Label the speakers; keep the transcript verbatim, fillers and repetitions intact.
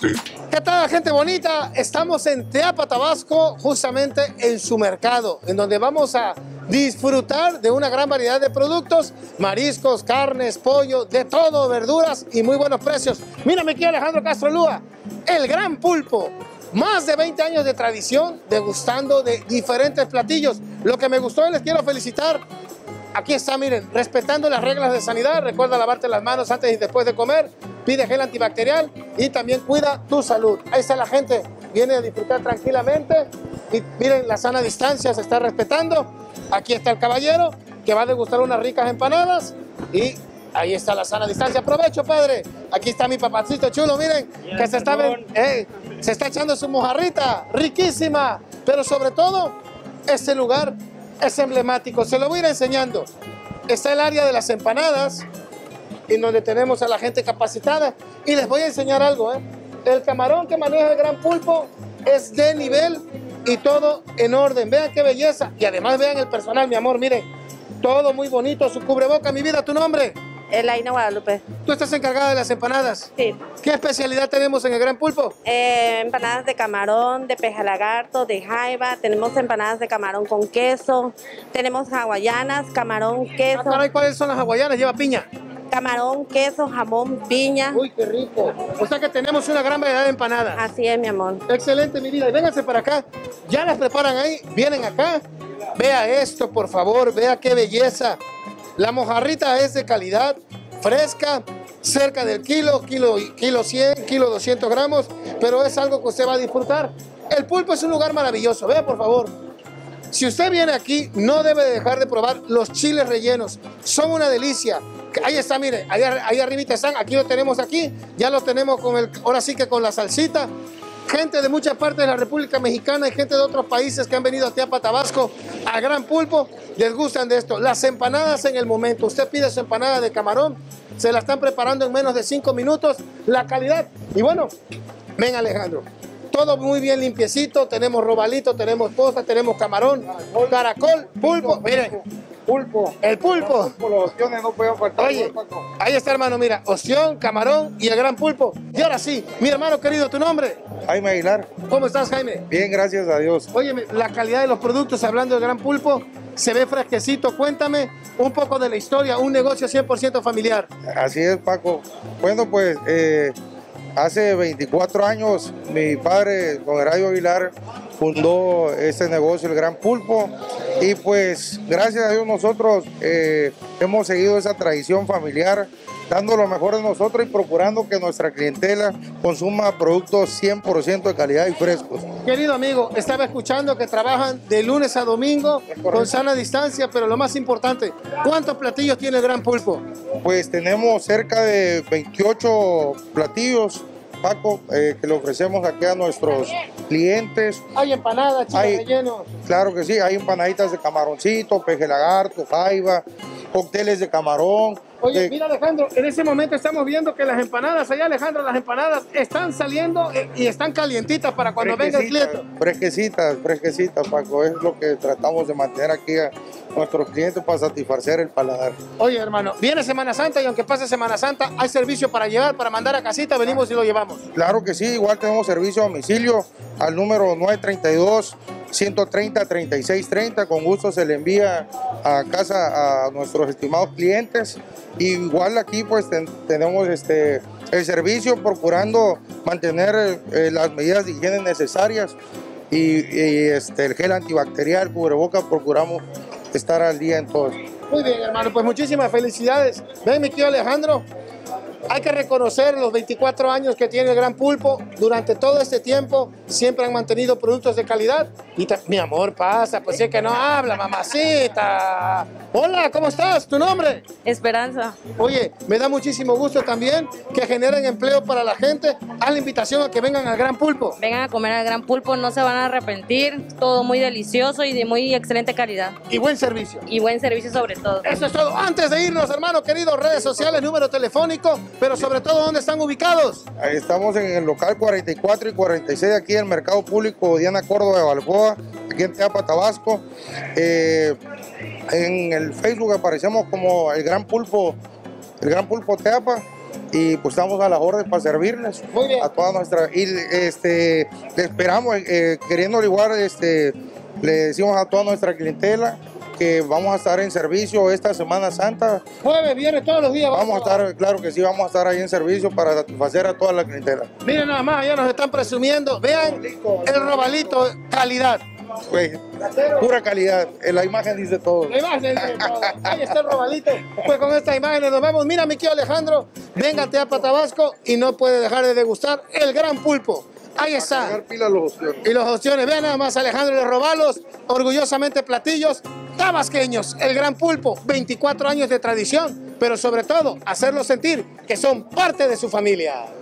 Speaker 1: usted.
Speaker 2: ¿Qué tal, gente bonita? Estamos en Teapa, Tabasco, justamente en su mercado, en donde vamos a disfrutar de una gran variedad de productos, mariscos, carnes, pollo, de todo, verduras y muy buenos precios. Mírame aquí, Alejandro Castro Lúa, el Gran Pulpo. Más de veinte años de tradición degustando de diferentes platillos. Lo que me gustó y les quiero felicitar. Aquí está, miren, respetando las reglas de sanidad. Recuerda lavarte las manos antes y después de comer. Pide gel antibacterial y también cuida tu salud. Ahí está la gente, viene a disfrutar tranquilamente. Y miren, la sana distancia se está respetando. Aquí está el caballero que va a degustar unas ricas empanadas. Y ahí está la sana distancia. Aprovecho, padre. Aquí está mi papacito chulo, miren, que se está, eh, se está echando su mojarrita, riquísima. Pero sobre todo, este lugar es emblemático, se lo voy a ir enseñando. Está el área de las empanadas, en donde tenemos a la gente capacitada. Y les voy a enseñar algo, ¿eh? El camarón que maneja el Gran Pulpo es de nivel y todo en orden. Vean qué belleza. Y además vean el personal, mi amor, miren. Todo muy bonito, su cubreboca. Mi vida, ¿tu nombre?
Speaker 3: Elaina Guadalupe.
Speaker 2: ¿Tú estás encargada de las empanadas?
Speaker 3: Sí.
Speaker 2: ¿Qué especialidad tenemos en el Gran Pulpo?
Speaker 3: Eh, empanadas de camarón, de peje lagarto, de jaiba. Tenemos empanadas de camarón con queso. Tenemos hawaianas, camarón, queso.
Speaker 2: Ah, caray, ¿cuáles son las hawaianas? Lleva piña.
Speaker 3: Camarón, queso, jamón, piña.
Speaker 2: Uy, qué rico. O sea que tenemos una gran variedad de empanadas.
Speaker 3: Así es, mi amor.
Speaker 2: Excelente, mi vida. Y vénganse para acá. Ya las preparan ahí. Vienen acá. Vea esto, por favor. Vea qué belleza. La mojarrita es de calidad, fresca, cerca del kilo, kilo, kilo cien, kilo doscientos gramos, pero es algo que usted va a disfrutar. El Pulpo es un lugar maravilloso. Vea, por favor. Si usted viene aquí, no debe dejar de probar los chiles rellenos. Son una delicia. Ahí está, mire, ahí, ahí arribita están. Aquí lo tenemos aquí. Ya lo tenemos con el, ahora sí que con la salsita. Gente de muchas partes de la República Mexicana y gente de otros países que han venido a Teapa, Tabasco, a Gran Pulpo, les gustan de esto. Las empanadas en el momento. Usted pide su empanada de camarón, se la están preparando en menos de cinco minutos. La calidad. Y bueno, ven, Alejandro. Todo muy bien limpiecito. Tenemos robalito, tenemos posta, tenemos camarón, caracol, pulpo. Miren.
Speaker 4: Pulpo.
Speaker 2: El pulpo.
Speaker 4: Pulpo, los ostiones no pueden faltar.
Speaker 2: Oye, ahí está, hermano, mira, ostión, camarón y el Gran Pulpo. Y ahora sí, mi hermano querido, ¿tu nombre?
Speaker 4: Jaime Aguilar.
Speaker 2: ¿Cómo estás, Jaime?
Speaker 4: Bien, gracias a Dios.
Speaker 2: Oye, la calidad de los productos, hablando del Gran Pulpo, se ve fresquecito. Cuéntame un poco de la historia, un negocio cien por ciento familiar.
Speaker 4: Así es, Paco. Bueno, pues eh, hace veinticuatro años mi padre, don Heradio Aguilar, fundó este negocio, el Gran Pulpo, y pues gracias a Dios nosotros eh, hemos seguido esa tradición familiar, dando lo mejor de nosotros y procurando que nuestra clientela consuma productos cien por ciento de calidad y frescos.
Speaker 2: Querido amigo, estaba escuchando que trabajan de lunes a domingo con sana distancia, pero lo más importante, ¿cuántos platillos tiene el Gran Pulpo?
Speaker 4: Pues tenemos cerca de veintiocho platillos, Paco, eh, que le ofrecemos aquí a nuestros clientes.
Speaker 2: Hay empanadas, chiles rellenos.
Speaker 4: Claro que sí, hay empanaditas de camaroncito, peje lagarto, jaiba, cócteles de camarón.
Speaker 2: Oye,
Speaker 4: de...
Speaker 2: mira, Alejandro, en ese momento estamos viendo que las empanadas, allá, Alejandro, las empanadas están saliendo y están calientitas para cuando venga el cliente.
Speaker 4: Fresquecitas, fresquecitas, Paco, es lo que tratamos de mantener aquí a nuestros clientes para satisfacer el paladar.
Speaker 2: Oye, hermano, viene Semana Santa y aunque pase Semana Santa, hay servicio para llevar, para mandar a casita, venimos y lo llevamos.
Speaker 4: Claro que sí, igual tenemos servicio a domicilio al número nueve treinta y dos, ciento treinta, treinta y seis treinta, con gusto se le envía a casa a nuestros estimados clientes. Y igual aquí pues ten, tenemos este, el servicio procurando mantener eh, las medidas de higiene necesarias y, y este, el gel antibacterial, cubreboca, procuramos estar al día en todo.
Speaker 2: Muy bien, hermano, pues muchísimas felicidades. Ven, mi tío Alejandro, hay que reconocer los veinticuatro años que tiene el Gran Pulpo. Durante todo este tiempo siempre han mantenido productos de calidad. Y mi amor, pasa, pues sí que no habla, mamacita. Hola, ¿cómo estás? ¿Tu nombre?
Speaker 3: Esperanza.
Speaker 2: Oye, me da muchísimo gusto también que generen empleo para la gente. Haz la invitación a que vengan al Gran Pulpo.
Speaker 3: Vengan a comer al Gran Pulpo, no se van a arrepentir. Todo muy delicioso y de muy excelente calidad.
Speaker 2: Y buen servicio.
Speaker 3: Y buen servicio sobre todo.
Speaker 2: Eso es todo. Antes de irnos, hermano querido, redes sociales, número telefónico, pero sobre todo, ¿dónde están ubicados?
Speaker 4: Ahí estamos en el local cuarenta y cuatro y cuarenta y seis, aquí en el Mercado Público Diana Córdoba de Balboa, aquí en Teapa, Tabasco. Eh, en el Facebook aparecemos como el Gran Pulpo, el Gran Pulpo Teapa. y pues estamos a las órdenes para servirles.
Speaker 2: Muy bien.
Speaker 4: A toda nuestra, y este, le esperamos, eh, queriendo igual, este, le decimos a toda nuestra clientela que vamos a estar en servicio esta Semana Santa.
Speaker 2: Jueves, viernes, todos los días.
Speaker 4: Vamos a estar, claro que sí, vamos a estar ahí en servicio para satisfacer a toda la clientela.
Speaker 2: Miren nada más, ya nos están presumiendo. Vean el robalito, calidad.
Speaker 4: Pues, pura calidad, la imagen dice todo.
Speaker 2: La imagen dice todo. Ahí está el robalito. Pues con esta imagen nos vemos. Mira, mi tío Alejandro, venga a Teapa Tabasco y no puede dejar de degustar el gran pulpo. Ahí está.
Speaker 4: Pila los opciones.
Speaker 2: Y los opciones. Vean nada más, Alejandro de Robalos, orgullosamente platillos tabasqueños. El gran pulpo, veinticuatro años de tradición, pero sobre todo hacerlos sentir que son parte de su familia.